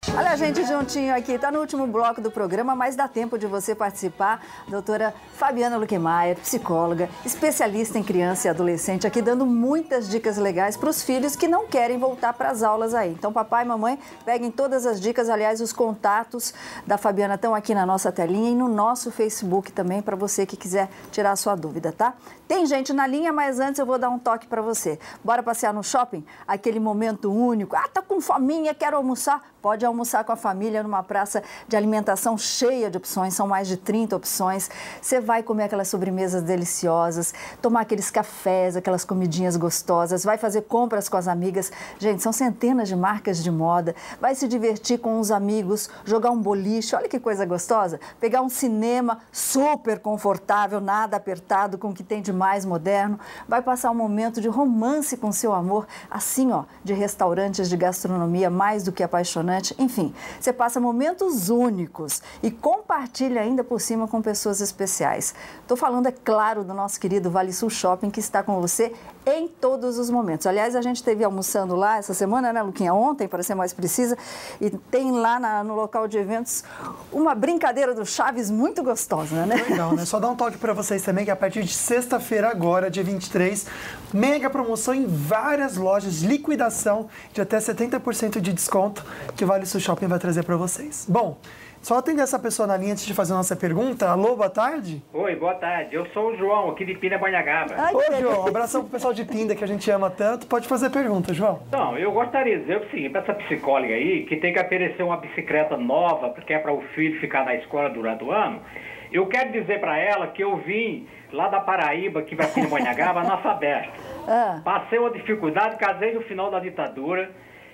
Olha a gente juntinho aqui, tá no último bloco do programa, mas dá tempo de você participar. Doutora Fabiana Luquemaier, psicóloga, especialista em criança e adolescente, aqui dando muitas dicas legais para os filhos que não querem voltar para as aulas aí. Então, papai e mamãe, peguem todas as dicas, aliás, os contatos da Fabiana estão aqui na nossa telinha e no nosso Facebook também, para você que quiser tirar a sua dúvida, tá? Tem gente na linha, mas antes eu vou dar um toque para você. Bora passear no shopping? Aquele momento único. Ah, tá com fominha, quero almoçar? Pode almoçar com a família numa praça de alimentação cheia de opções, são mais de 30 opções. Você vai comer aquelas sobremesas deliciosas, tomar aqueles cafés, aquelas comidinhas gostosas, vai fazer compras com as amigas. Gente, são centenas de marcas de moda. Vai se divertir com os amigos, jogar um boliche, olha que coisa gostosa. Pegar um cinema super confortável, nada apertado, com o que tem de mais moderno. Vai passar um momento de romance com seu amor, assim, ó, de restaurantes de gastronomia mais do que apaixonante. Enfim, você passa momentos únicos e compartilha ainda por cima com pessoas especiais. Estou falando, é claro, do nosso querido Vale Sul Shopping, que está com você em todos os momentos. Aliás, a gente esteve almoçando lá essa semana, né, Luquinha? Ontem, para ser mais precisa, e tem lá no local de eventos uma brincadeira do Chaves muito gostosa, né? Legal, né? Só dar um toque para vocês também, que a partir de sexta-feira agora, dia 23, mega promoção em várias lojas, liquidação de até 70% de desconto que o Vale Sul Shopping vai trazer para vocês. Bom, só atender essa pessoa na linha antes de fazer a nossa pergunta. Alô, boa tarde. Oi, boa tarde. Eu sou o João, aqui de Pindamonhangaba. Oi, João. Um abração pro pessoal de Pinda, que a gente ama tanto. Pode fazer pergunta, João. Então, eu gostaria de dizer o seguinte, para essa psicóloga aí, que tem que oferecer uma bicicleta nova, porque é para o filho ficar na escola durante o ano, eu quero dizer para ela que eu vim lá da Paraíba, aqui para Pindamonhangaba, analfabeto. Passei uma dificuldade, casei no final da ditadura,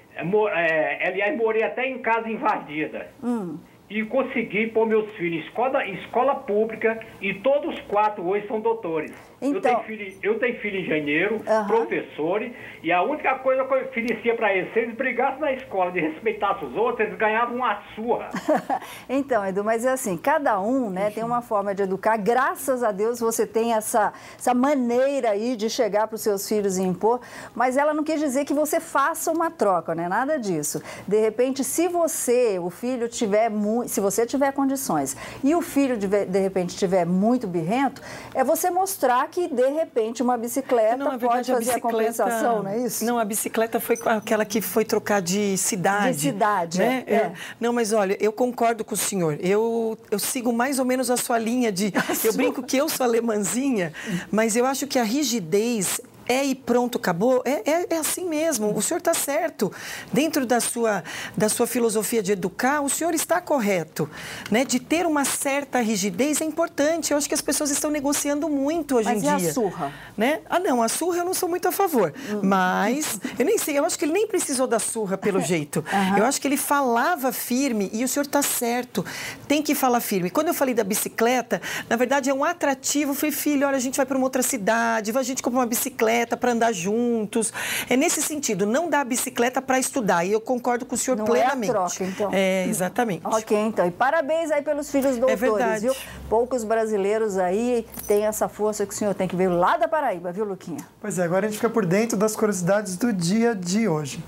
aliás, morei até em casa invadida. E consegui pôr meus filhos em escola pública e todos os 4 hoje são doutores. Então... eu tenho filho engenheiro, professores, e a única coisa que eu oferecia para eles, se eles brigassem na escola de respeitar os outros, eles ganhavam uma surra. Então, Edu, mas é assim, cada um, né, tem uma forma de educar. Graças a Deus você tem essa maneira aí de chegar para os seus filhos e impor, mas ela não quis dizer que você faça uma troca, né? Nada disso. De repente, se o filho tiver se você tiver condições e o filho de repente tiver muito birrento, é você mostrar que de repente uma bicicleta pode fazer a compensação, não é isso? Não, a bicicleta foi aquela que foi trocar de cidade. De cidade, né? Não, mas olha, eu concordo com o senhor. Eu sigo mais ou menos a sua linha de... Eu brinco que eu sou alemãzinha, mas eu acho que a rigidez... e pronto, acabou. É assim mesmo, o senhor está certo. Dentro da sua filosofia de educar, o senhor está correto. Né? De ter uma certa rigidez é importante. Eu acho que as pessoas estão negociando muito hoje em dia. Mas e a surra? Né? Não, a surra eu não sou muito a favor. Mas, eu nem sei, eu acho que ele nem precisou da surra pelo jeito. Eu acho que ele falava firme e o senhor está certo. Tem que falar firme. Quando eu falei da bicicleta, na verdade é um atrativo. Eu falei, filho, olha, a gente vai para uma outra cidade, a gente compra uma bicicleta para andar juntos. É nesse sentido, não dá a bicicleta para estudar. E eu concordo com o senhor plenamente. Não é a troca, então. Exatamente. Ok, então. E parabéns aí pelos filhos doutores, viu? Poucos brasileiros aí têm essa força que o senhor tem, que veio lá da Paraíba, viu, Luquinha? Pois é, agora a gente fica por dentro das curiosidades do dia de hoje.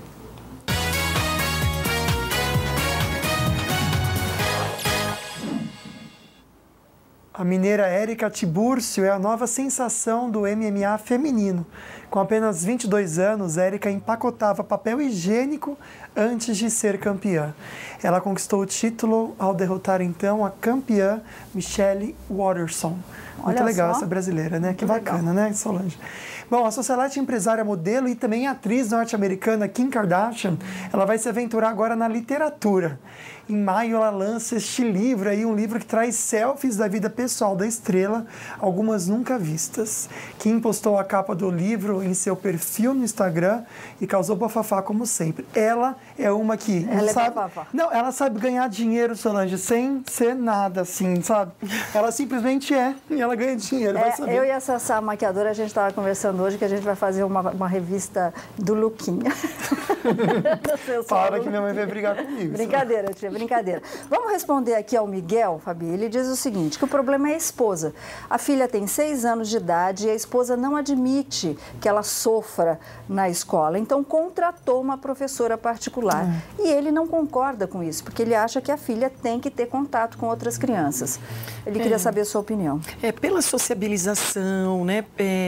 A mineira Érica Tiburcio é a nova sensação do MMA feminino. Com apenas 22 anos, Érica empacotava papel higiênico antes de ser campeã. Ela conquistou o título ao derrotar, então, a campeã Michelle Waterson. Muito legal essa brasileira, né? Que bacana, né, Solange? Bom, a socialite empresária, modelo e também atriz norte-americana Kim Kardashian, ela vai se aventurar agora na literatura. Em maio, ela lança este livro aí, um livro que traz selfies da vida pessoal da estrela, algumas nunca vistas. Kim postou a capa do livro em seu perfil no Instagram e causou bafafá como sempre. Ela é uma que... ela sabe ganhar dinheiro, Solange, sem ser nada assim, sabe? Ela simplesmente e ela ganha dinheiro, vai saber. Eu e a Sassá, maquiadora, a gente estava conversando hoje que a gente vai fazer uma revista do Luquinha. Para que minha mãe vai brigar comigo. Brincadeira, tia, brincadeira. Vamos responder aqui ao Miguel, Fabi. Ele diz o seguinte, que o problema é a esposa. A filha tem 6 anos de idade e a esposa não admite que ela sofra na escola. Então, contratou uma professora particular. E ele não concorda com isso, porque ele acha que a filha tem que ter contato com outras crianças. Ele queria saber a sua opinião. Pela sociabilização, né?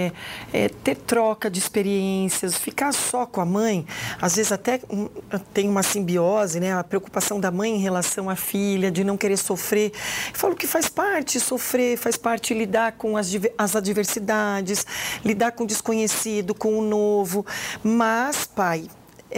Ter troca de experiências, ficar só com a mãe, às vezes até tem uma simbiose, né? A preocupação da mãe em relação à filha, de não querer sofrer. Eu falo que faz parte sofrer, faz parte lidar com as adversidades, lidar com o desconhecido, com o novo. Mas, pai,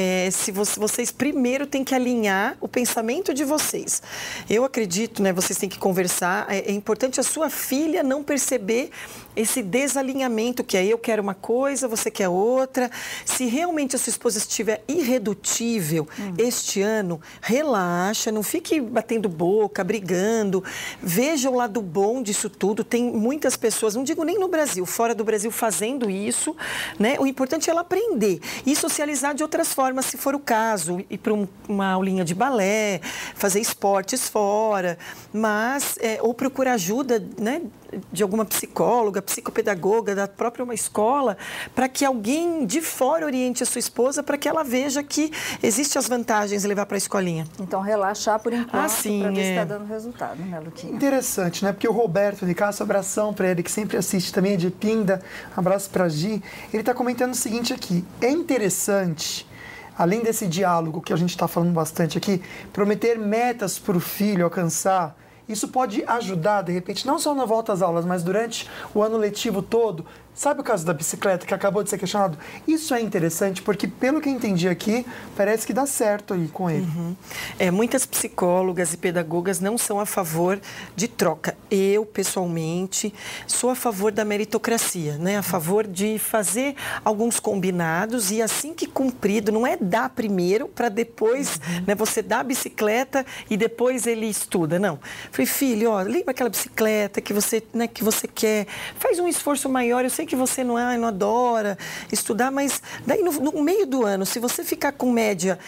se vocês primeiro têm que alinhar o pensamento de vocês. Eu acredito, né? Vocês têm que conversar. É importante a sua filha não perceber esse desalinhamento, que aí eu quero uma coisa, você quer outra. Se realmente a sua esposa estiver irredutível este ano, relaxa, não fique batendo boca, brigando. Veja o lado bom disso tudo. Tem muitas pessoas, não digo nem no Brasil, fora do Brasil fazendo isso, né? O importante é ela aprender e socializar de outras formas, se for o caso, ir para uma aulinha de balé, fazer esportes fora, mas ou procurar ajuda, né, de alguma psicóloga, psicopedagoga, da própria uma escola, para que alguém de fora oriente a sua esposa, para que ela veja que existem as vantagens de levar para a escolinha. Então, relaxar por enquanto, para ver se está dando resultado, né, Luquinha? Interessante, né? Porque o Roberto de Castro, abração para ele, que sempre assiste também, é de Pinda, abraço para a Gi, ele está comentando o seguinte aqui, é interessante, além desse diálogo que a gente está falando bastante aqui, prometer metas para o filho alcançar. Isso pode ajudar, de repente, não só na volta às aulas, mas durante o ano letivo todo. Sabe o caso da bicicleta que acabou de ser questionado? Isso é interessante porque, pelo que eu entendi aqui, parece que dá certo aí com ele. Muitas psicólogas e pedagogas não são a favor de troca. Eu, pessoalmente, sou a favor da meritocracia, né? A favor de fazer alguns combinados e assim que cumprido, não é dar primeiro para depois, né, você dar a bicicleta e depois ele estuda, não. Falei, filho, lembra aquela bicicleta que você, né, que você quer? Faz um esforço maior, eu sei que você não adora estudar, mas daí no meio do ano, se você ficar com média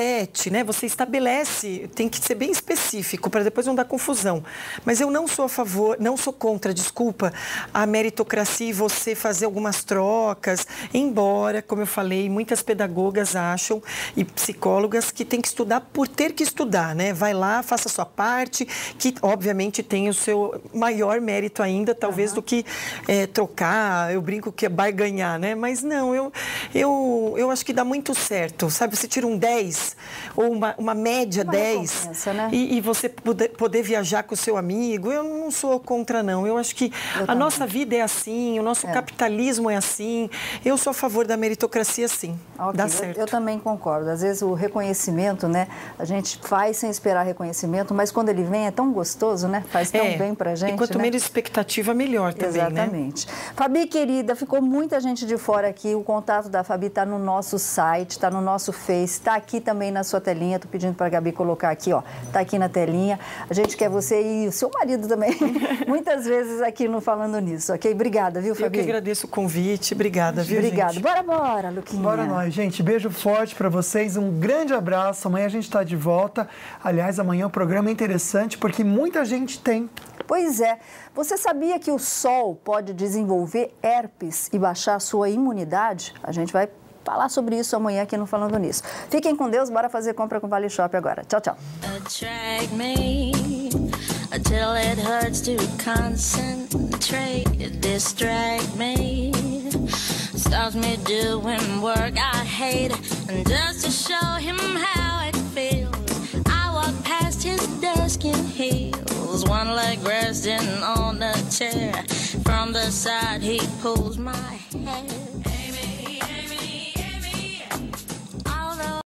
7, né, você estabelece, tem que ser bem específico para depois não dar confusão. Mas eu não sou a favor, não sou contra, desculpa, a meritocracia e você fazer algumas trocas, embora, como eu falei, muitas pedagogas acham e psicólogas que tem que estudar por ter que estudar, né? Vai lá, faça a sua parte, que obviamente tem o seu maior mérito ainda, talvez do que trocar. Eu brinco que vai ganhar, né? Mas não, eu acho que dá muito certo, sabe? Você tira um 10 ou uma média 10 né? e você poder viajar com o seu amigo, eu não sou contra, não. Eu acho que a nossa vida é assim, o nosso capitalismo é assim. Eu sou a favor da meritocracia, sim. Okay. Dá certo. Eu também concordo. Às vezes o reconhecimento, né? A gente faz sem esperar reconhecimento, mas quando ele vem é tão gostoso, né? Faz tão bem pra gente, e quanto menos expectativa, melhor também, Exatamente. Né? Fabi, querida, ficou muita gente de fora aqui. O contato da Fabi está no nosso site, está no nosso Face, está aqui também na sua telinha. Estou pedindo para a Gabi colocar aqui, ó. Está aqui na telinha. A gente quer você e o seu marido também, muitas vezes aqui no Falando Nisso, ok? Obrigada, viu, Fabi? Eu que agradeço o convite. Obrigada, viu, Obrigada. gente? Bora, Luquinha. Bora nós, gente. Beijo forte para vocês. Um grande abraço. Amanhã a gente está de volta. Aliás, amanhã o programa é interessante porque muita gente tem. Pois é. Você sabia que o sol pode desenvolver herpes e baixar a sua imunidade? A gente vai falar sobre isso amanhã aqui no Falando Nisso. Fiquem com Deus, bora fazer compra com Vale Shop agora. Tchau, tchau. Attract me until it hurts to concentrate, distract me, stops me doing work I hate, and just to show him how it feels, I walk past his desk in heels, one leg resting on the chair, from the side he pulls my hair.